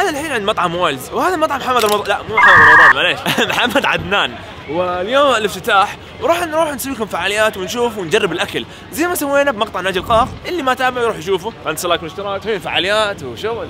احنا الحين عند مطعم وايلز، وهذا مطعم محمد رمضان، لا مو محمد رمضان معليش محمد عدنان. واليوم الافتتاح وراح نروح نسوي لكم فعاليات ونشوف ونجرب الاكل زي ما سوينا بمقطع ناجي القاف، اللي ما تابع يروح يشوفه. فانت لايك واشتراك، في فعاليات وشغل.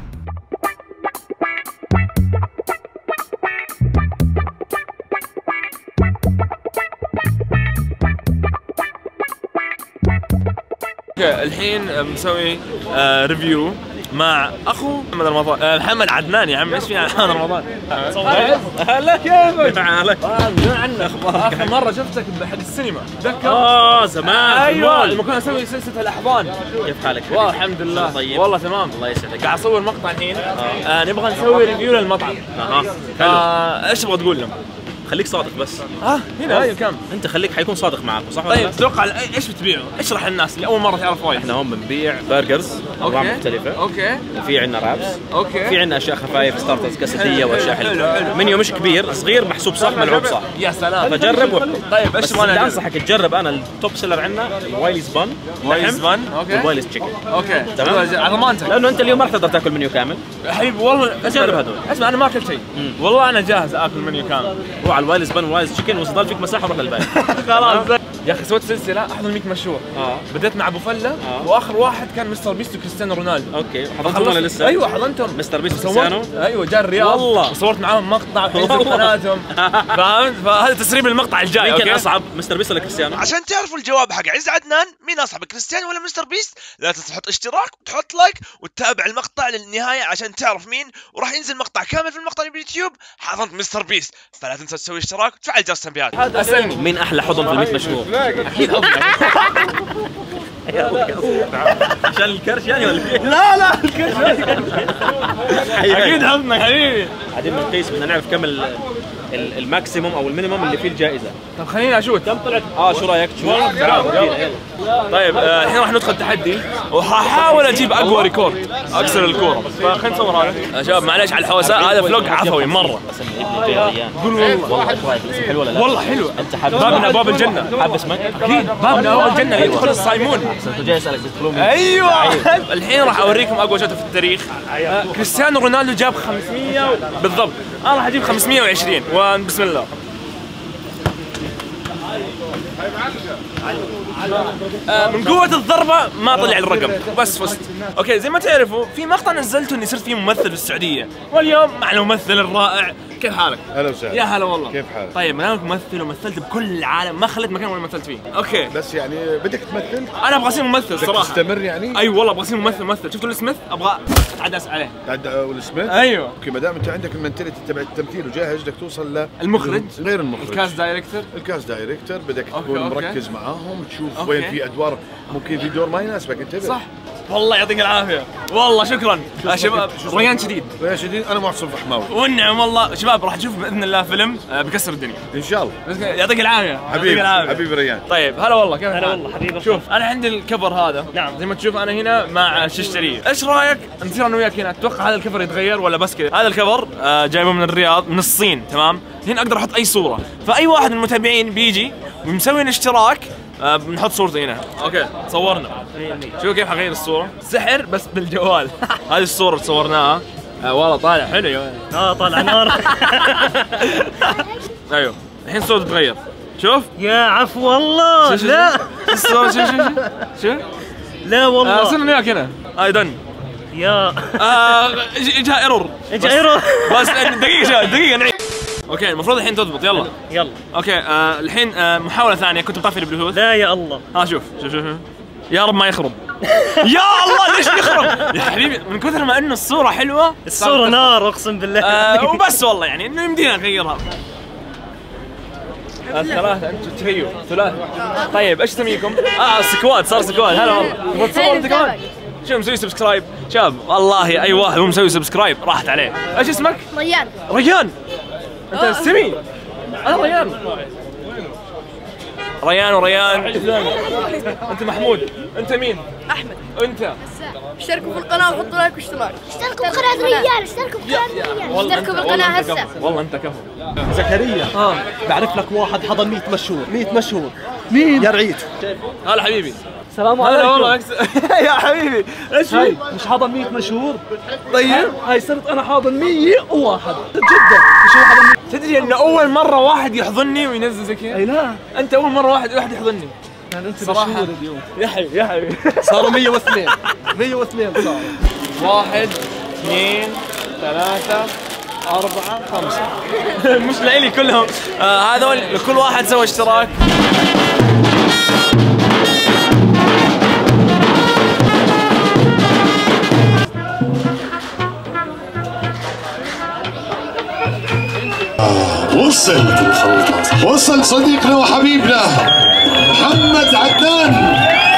الحين بنسوي ريفيو مع اخو محمد رمضان، محمد عدنان. يا عم ايش في محمد رمضان؟ هلا كيفك؟ هلا عنك. اخر مره شفتك بحق السينما تذكر؟ زمان. ايوه لما كنا نسوي سلسله الاحضان. كيف حالك؟ والله الحمد لله. طيب والله تمام. الله يسعدك. قاعد اصور مقطع الحين. نبغى نسوي ريفيو للمطعم. حلو. ايش تبغى تقول لهم؟ خليك صادق بس. هنا هاي كم؟ انت خليك حيكون صادق معاكم صح ولا طيب لا؟ تتوقع ايش بتبيعوا؟ اشرح للناس اللي اول مره تعرف وايد. احنا هون بنبيع برجرز انواع مختلفه. اوكي. في عندنا رابس. اوكي. في عندنا اشياء خفايف ستارترز كاساتيه واشياء حلوه. منيو مش كبير، صغير محسوب صح ملعوب صح. يا سلام. فجرب واحكم. طيب ايش تبغى؟ انا انصحك تجرب. انا التوب سيلر عندنا الوايلز بان. وايلز بان. اوكي. والوايلز تشيكن. اوكي تمام. على ضمانتك. لانه انت اليوم ما راح تقدر تاكل منيو كامل. حبيبي والله جرب هذول. اسمع انا ما اكلت شيء. والله انا جاهز اكل منيو كامل. روح على الوايلز بان والوايلز تشيكن وصل فيك مساحه وروح للباقي. خلاص. يا اخي سويت سلسله احضر 100 مشهور. بديت مع ابو فله واخر واحد كان مستر بيست وكريستيانو رونالدو. اوكي حضرتهم ولا لسه؟ ايوه حضرتهم. مستر بيست وكريستيانو. ايوه جاء الرياض والله وصورت معاهم مقطع في قناتهم. فهمت؟ فهذا تسريب المقطع الجاي. يمكن اصعب مستر بيست ولا كريستيانو؟ عشان تعرفوا الجواب حق عز عدنان مين اصعب كريستيانو ولا مستر بيست، لا تنسى تحط اشتراك وتحط لايك وتتابع المقطع للنهايه عشان تعرف مين، وراح ينزل مقطع كامل في المقطع باليوتيوب حضنت مستر بيست، فلا تنسى تسوي اشتراك وتفعل جرس التنبيهات. اسالني مين احلى حضن في ال100 مشهور؟ اكيد عشان الكرش يعني ولا كيف؟ لا الكرش اكيد حضنك حبيبي. بعدين بنقيس بدنا نعرف كم الماكسيموم او المينيموم اللي فيه الجائزه. طب خليني اشوف كم طلعت. شو رايك؟ طيب الحين راح ندخل تحدي وحاحاول اجيب اقوى ريكورد اكسر الكوره. فخلينا نصور هذا. شباب معليش على الحوساء، هذا فلوج عفوي مره. قول والله حلو ولا لا؟ والله حلو. انت حابب بابنا باب الجنه. حابب اسمك؟ اكيد بابنا باب الجنه يدخل الصايمون. انت جاي اسالك تدخلون. ايوه الحين راح اوريكم اقوى شوطه في التاريخ. كريستيانو رونالدو جاب 500 بالضبط، انا راح اجيب 520 وبسم الله. من قوة الضربة ما طلع الرقم بس فزت. اوكي زي ما تعرفوا في مقطع نزلته اني صرت فيه ممثل في السعودية، واليوم مع الممثل الرائع. كيف حالك؟ هلا وسهلا. يا هلا والله. كيف حالك؟ طيب انا ممثل ومثلت بكل العالم، ما خليت مكان ولا مثلت فيه. اوكي بس يعني بدك تمثل؟ انا ابغى اصير ممثل بدك صراحة. تستمر يعني؟ اي والله ابغى اصير ممثل. شفت ويل سميث؟ ابغى اتعدس عليه. ويل سميث؟ ايوه. اوكي ما دام انت عندك المنتاليتي تبع التمثيل وجاهز بدك توصل المخرج غير المخرج، الكاست دايركتور بدك تكون مركز معاهم تشوف وين في ادوار ممكن في دور ما يناسبك. انتبه. صح. والله يعطيك العافيه والله شكرا يا شباب. ريان شديد انا معتصم فحماوي والنعم والله. شباب راح تشوف باذن الله فيلم بكسر الدنيا ان شاء الله. يعطيك العافيه حبيبي ريان. طيب هلا والله. كيف هلا والله حبيبي. شوف انا عندي الكفر هذا. نعم زي ما تشوف انا هنا مع ششتري. ايش رايك نصير انا وياك هنا؟ اتوقع هذا الكفر يتغير ولا بس كذا؟ هذا الكفر جايبه من الرياض من الصين. تمام. هنا اقدر احط اي صوره، فاي واحد من المتابعين بيجي ومسوي الاشتراك بنحط صورته هنا. اوكي صورنا. شوف كيف حغير الصوره، سحر بس بالجوال. هذه الصوره اللي صورناها. والله طالع حلو يا ولد. طالع نار. ايوه الحين الصوره تتغير. شوف يا عفو والله. لا الصوره شوف لا والله. صرنا وياك هنا. هاي دن يا اجها ايرور. بس دقيقه نعيد. اوكي المفروض الحين تضبط. يلا اوكي. الحين محاوله ثانيه. كنت مطفي البلوتوث. لا يا الله. شوف يا رب ما يخرب. يا الله ليش يخرب يا حبيبي؟ من كثر ما انه الصوره حلوه. الصوره نار اقسم بالله. وبس والله يعني انه يمدينا نغيرها. الثلاثة انتم تريو ثلاثة. طيب ايش اسميكم؟ سكواد. صار سكواد. هلا والله. تبغى تصور انت كمان؟ شو مسوي سبسكرايب؟ شباب والله اي واحد مو مسوي سبسكرايب راحت عليه. ايش اسمك؟ ريان. انت سمي. انا ريان. انت محمود. انت مين؟ احمد. انت اشتركوا في القناه وحطوا لايك واشتراك. اشتركوا بقناة ريال. اشتركوا بالقناة هسه. والله انت كفو. زكريا بعرف لك واحد حضن 100 مشهور. مين؟ يا رعيت. هلا حبيبي. السلام عليكم. والله يا حبيبي ايش هاي مش حاضن 100 مشهور؟ طيب هاي صرت انا حاضن 101 جدا. مش هو حاضن 100؟ تدري ان اول مره واحد يحضني وينزل زي كذا؟ اي لا انت اول مره واحد يحضني يعني انت صراحة. مشهور اليوم. يا حبيبي يا حبيبي. صاروا 102 102 صاروا. 1 2 3 4 5 مش لإلي كلهم. هذول كل واحد سوى اشتراك. وصل صديقنا وحبيبنا محمد عدنان.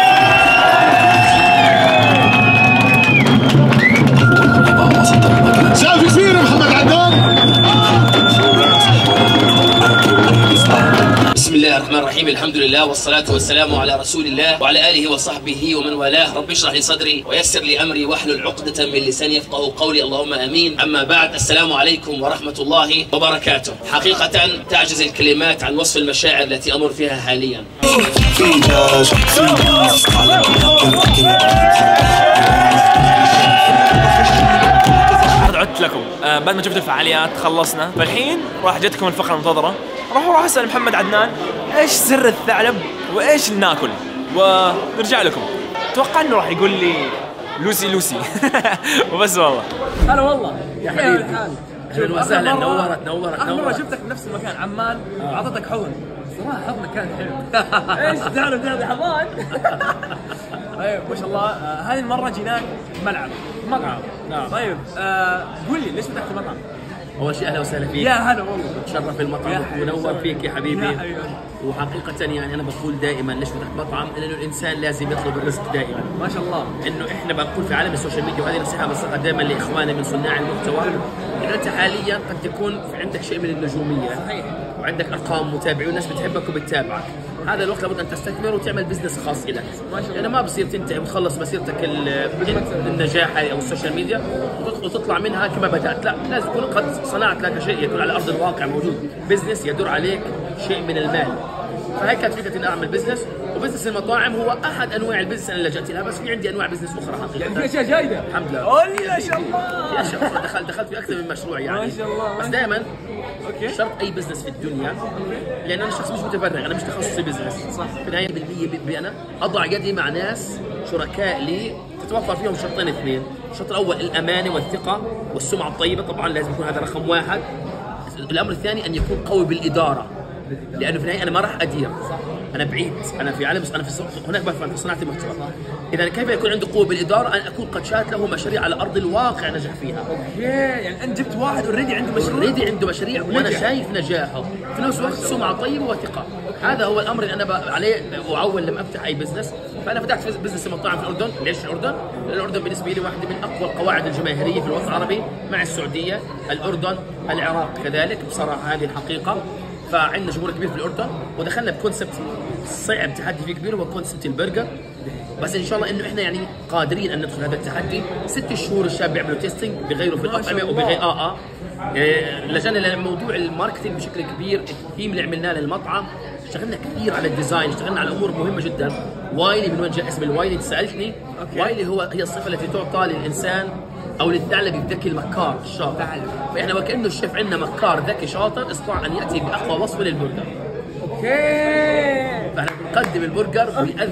سقف كبير محمد عدنان. بسم الله الرحمن الرحيم، الحمد لله والصلاة والسلام على رسول الله وعلى آله وصحبه ومن والاه. رب اشرح لي صدري ويسر لي أمري واحلل عقدة من لساني يفقهوا قولي، اللهم آمين. أما بعد، السلام عليكم ورحمة الله وبركاته. حقيقة تعجز الكلمات عن وصف المشاعر التي أمر فيها حاليا. عدت لكم بعد ما شفت الفعاليات خلصنا، فالحين راح جتكم الفقرة المنتظرة. راح اسال محمد عدنان ايش سر الثعلب وايش ناكل، ونرجع لكم. اتوقع انه راح يقول لي لوسي لوسي وبس. والله هلا والله يا حبيبي اهلا وسهلا. نورت اخر مره شفتك بنفس المكان عمان وعطتك حضن. صراحه حضنك كان حلو. ايش تعرف يا حضان؟ طيب ما شاء الله. هذه المره جيناك مطعم. نعم. طيب قول لي ليش فتحت مطعم؟ اول شيء اهلا وسهلا فيك. يا هلا والله. تشرف المطعم ونور فيك يا حبيبي. يا حبيبي. وحقيقة يعني أنا بقول دائما ليش فتح مطعم؟ لأنه الإنسان لازم يطلب الرزق دائما. ما شاء الله. إنه إحنا بنقول في عالم السوشيال ميديا، وهذه نصيحة بنصحها دائما لإخواننا من صناع المحتوى، إنه أنت حاليا قد تكون في عندك شيء من النجومية. صحيح. وعندك أرقام متابعين والناس بتحبك وبتتابعك. هذا الوقت لابد أن تستثمر وتعمل بزنس خاص لك. ما شاء الله. يعني ما بصير تنتهي وتخلص مسيرتك النجاح أو السوشيال ميديا وتطلع منها كما بدأت، لا، لازم تكون قد صنعت لك شيء يكون على أرض الواقع موجود، بزنس يدور عليك شيء من المال. فهي كانت فكرتي اني اعمل بزنس، وبزنس المطاعم هو احد انواع البزنس اللي لجأت لها، بس في عندي انواع بزنس اخرى حقيقه. يعني في اشياء جايده الحمد لله. ما شاء الله. في اشياء دخلت في اكثر من مشروع يعني. ما شاء الله. بس دائما شرط اي بزنس في الدنيا، لان انا شخص مش متفرغ، انا مش تخصصي بزنس. صح. في النهايه بالمية بأنا اضع يدي مع ناس شركاء لي تتوفر فيهم شرطين اثنين. الشرط الاول الامانه والثقه والسمعه الطيبه، طبعا لازم يكون هذا رقم واحد. الامر الثاني ان يكون قوي بالاداره، لانه في النهايه انا ما راح ادير، انا بعيد، انا في عالم، انا في هناك بفهم في صناعه المحتوى. اذا كيف يكون عنده قوه بالاداره؟ ان اكون قد شات له مشاريع على ارض الواقع نجح فيها. اوكي، يعني انت جبت واحد اوريدي عنده مشروع، وانا شايف نجاحه، في نفس الوقت سمعه طيبه وثقه. هذا هو الامر اللي انا عليه واول لما افتح اي بزنس. فانا فتحت بزنس المطاعم في الاردن. ليش الاردن؟ الاردن بالنسبه لي واحده من اقوى القواعد الجماهيريه في الوطن العربي، مع السعوديه، الاردن، العراق كذلك. بصراحه هذه الحقيقه. فعندنا جمهور كبير في الاردن، ودخلنا بكونسبت صعب، تحدي فيه كبير، هو كونسبت البرجر. بس ان شاء الله انه احنا يعني قادرين ان ندخل هذا التحدي. 6 شهور الشباب بيعملوا تيستينج، بيغيروا في الاطعمه وبيغير لجأنا لموضوع الماركتينج بشكل كبير. الثيم اللي عملناه للمطعم، اشتغلنا كثير على الديزاين، اشتغلنا على امور مهمه جدا. وايلي، من وين جاء اسم الوايلي؟ سالتني. وايلي هي الصفه التي تعطى للانسان او للثعلب الذكي المكار الشاطر. فاحنا وكانه الشيف عندنا مكار ذكي شاطر استطاع ان ياتي باقوى وصفه للبرجر. اوكي. فاحنا بنقدم البرجر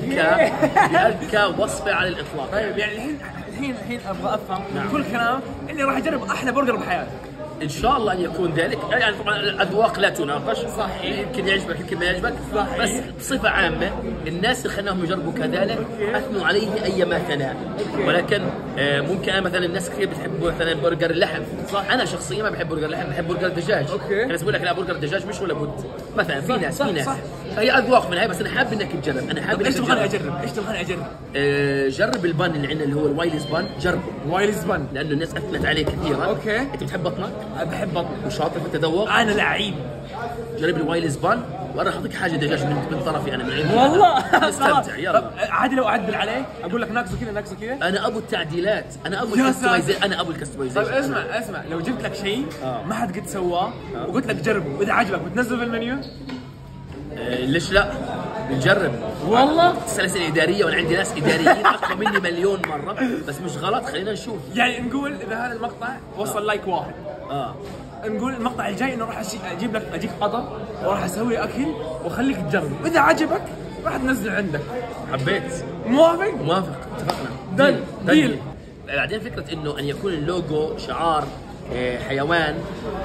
باذكى وصفه على الاطلاق. طيب يعني الحين ابغى افهم من كل كلام اني راح اجرب احلى برجر بحياتي. ان شاء الله ان يكون ذلك. يعني طبعا الاذواق لا تناقش، صحيح، يمكن يعجبك يمكن ما يعجبك، صحيح. بس بصفه عامه الناس اللي خليناهم يجربوا كذلك اثنوا عليه ايما ثناء. ولكن ممكن أنا مثلا الناس كثير بتحب مثلا برجر اللحم، صح. انا شخصيا ما بحب برجر اللحم، بحب برجر الدجاج. الناس بقول لك لا برجر الدجاج مش ولا بد مثلا. في ناس فهي اذواق من هاي. بس انا حابب انك تجرب. انا حابب ايش تبغاني اجرب؟ جرب البن اللي عندنا اللي هو الوايلز بن. جربه وايلز بن لانه الناس اثنت عليه كثيرا. اوكي. انت بتحب بطنك؟ بحب بطني وشاطر في التذوق. انا لعيب. جرب الوايلز بان، وانا اعطيك حاجه دجاج من طرفي انا من عندي. والله استمتع. يلا عادي لو اعدل عليه اقول لك ناقصه كذا. انا ابو التعديلات، انا ابو الكستمايزيشن، انا ابو الكستمايزيشن. طيب اسمع لو جبت لك شيء ما حد قد سواه وقلت لك جربه واذا عجبك بتنزله بالمنيو؟ ليش لا؟ بنجرب والله تسأل أسئلة إدارية، وأنا عندي ناس إداريين أقوى مني مليون مرة، بس مش غلط، خلينا نشوف. يعني نقول اذا هذا المقطع وصل لايك 1 نقول المقطع الجاي انه راح اجيب لك اجيك قطر وراح اسوي اكل واخليك تجرب، واذا عجبك راح تنزل عندك. حبيت. موافق؟ موافق، اتفقنا. ديل. بعدين فكرة إنه أن يكون اللوجو شعار حيوان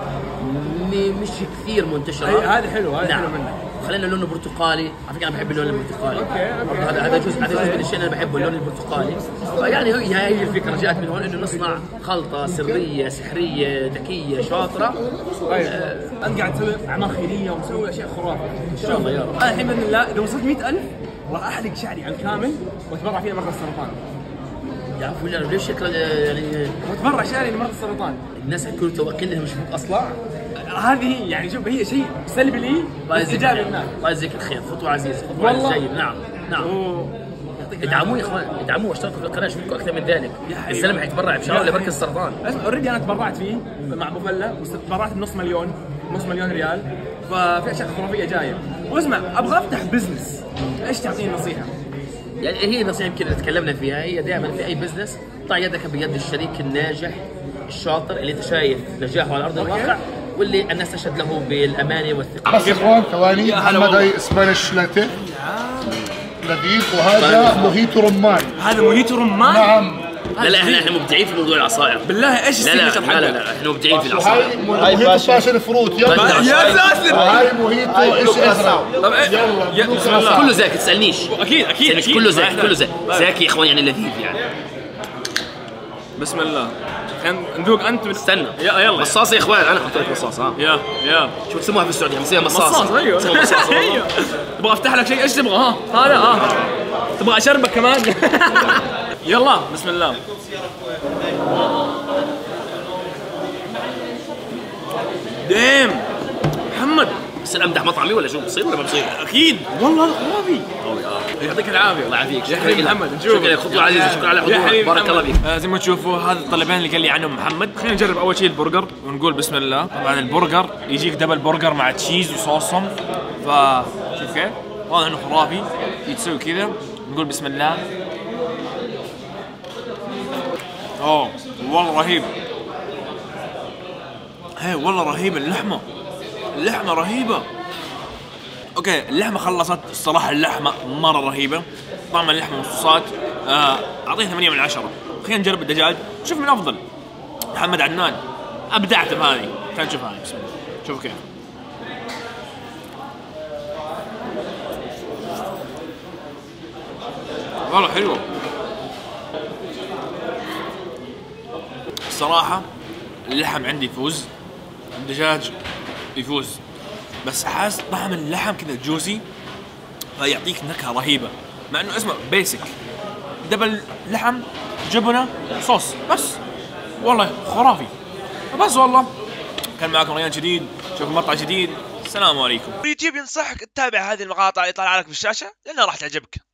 مش كثير منتشرة. هذا حلو، هذا حلو منك. خلينا لونه برتقالي، على فكرة أنا بحب اللون البرتقالي. اوكي. هذا جزء من الشيء اللي أنا بحبه، اللون البرتقالي. يعني هي الفكرة جاءت من هون، إنه نصنع خلطة سرية سحرية ذكية شاطرة. انت قاعد تسوي اعمال خيرية ومسوي اشياء خرافية. إن شاء الله يا رب. انا الحين باذن الله اذا وصلت 100,000 راح احلق شعري على الكامل واتبرع فيه مرضى السرطان. يا عفوا ليش شكله يعني واتبرع شعري لمرضى السرطان. الناس حيكونوا توقعين انهم يشوفوك اصلع. هذه يعني شوف هي شيء سلبي لي بس ايجابي للناس. الله يجزيك الخير، خطوه عزيزه، خطوه جيد. نعم ادعموه يا اخوان، ادعموه واشتركوا في القناه، شوفوا اكثر من ذلك. الزلمه حيتبرع بشراء لمركز السرطان. اسمع اوريدي انا تبرعت فيه مع ابو فله، تبرعت بنص مليون ريال، ففي اشياء خرافيه جايه. واسمع ابغى افتح بزنس، ايش تعطيني نصيحه؟ يعني هي نصيحه يمكن تكلمنا فيها، هي دائما في اي بزنس ضع يدك بيد الشريك الناجح الشاطر اللي انت شايف نجاحه على ارض الواقع، واللي الناس تشهد له بالامانه والثقه. بس يا اخوان ثواني، محمد هاي اسبانيش لاتيه لذيذ، وهذا موهيتو رمان. هذا موهيتو رمان؟ نعم. لا احنا مبدعين في موضوع العصائر. بالله ايش السيجنتشر حقه؟ لا احنا مبدعين في العصائر. هاي موهيتو باشن فروت. يلا يا ساتر. هاي موهيتو ايش ازرق. يلا بسم الله. كله زاكي تسالنيش. اكيد كله زاكي زاكي يا اخوان، يعني لذيذ يعني. بسم الله. خلينا ندوق انت استنى. يلا مصاص يا اخوان، انا حطيت لك مصاص. يا شو تسموها في السعوديه؟ بنسميها مصاص. ايوه تبغى افتح لك شيء؟ ايش تبغى؟ هذا تبغى اشربك كمان؟ يلا بسم الله. ديم محمد، بس امدح مطعمي ولا شو بصير ولا ما بصير؟ اكيد والله هذا خرافي. يعطيك العافيه. الله يعافيك. يا حبيبي محمد، شكرا، خطوه عزيزه، شكرا على حضورك، بارك الله فيك. زي ما تشوفوا هذا الطلبين اللي قال لي عنهم محمد. خلينا نجرب اول شيء البرجر ونقول بسم الله. طبعا البرجر يجيك دبل برجر مع تشيز وصوصهم، فشوف كيف واضح انه خرافي. تسوي كذا نقول بسم الله. اوه والله رهيب. هي والله رهيبه اللحمه رهيبه. اوكي اللحمه خلصت الصراحه، اللحمه مره رهيبه، طعم اللحمه والصوصات اعطيها 8 من 10. خلينا نجرب الدجاج شوف من افضل. محمد عدنان ابدعت بهذه. خلينا نشوف هذه بسم الله. شوفوا كيف والله حلوه الصراحه. اللحم عندي يفوز، الدجاج يفوز، بس حاس طعم اللحم كذا جوسي فيعطيك نكهه رهيبه، مع انه اسمه بيسك دبل لحم جبنه صوص بس. والله خرافي. بس والله كان معكم ريان جديد، شوفوا مقطع جديد. السلام عليكم. اليوتيوب ينصحك تتابع هذه المقاطع اللي طالعه لك بالشاشه لانها راح تعجبك.